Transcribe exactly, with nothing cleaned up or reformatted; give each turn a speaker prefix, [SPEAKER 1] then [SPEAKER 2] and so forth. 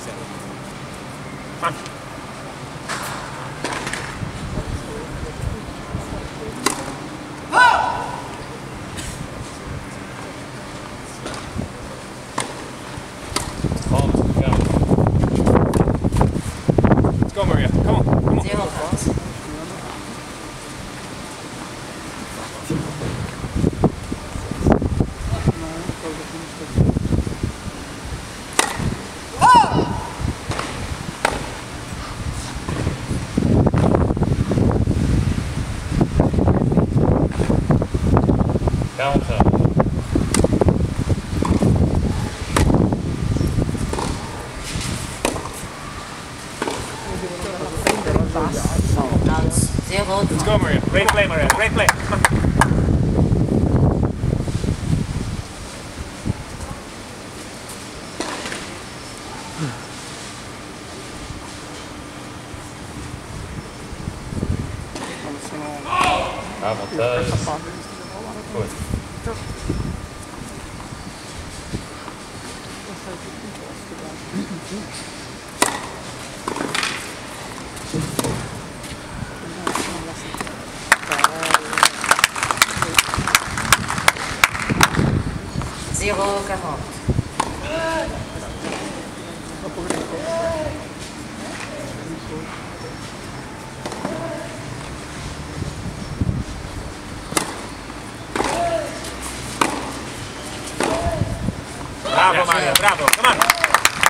[SPEAKER 1] Come Let's go, Maria. Come on. Come on.
[SPEAKER 2] Zero points.
[SPEAKER 1] Counter.
[SPEAKER 2] Out. Zero.
[SPEAKER 1] Let's go, Maria. Great play, Maria. Great play. Come on. Avantage. Good.
[SPEAKER 2] Zero quarante.
[SPEAKER 1] Bravo, Maria. Bravo. Come on.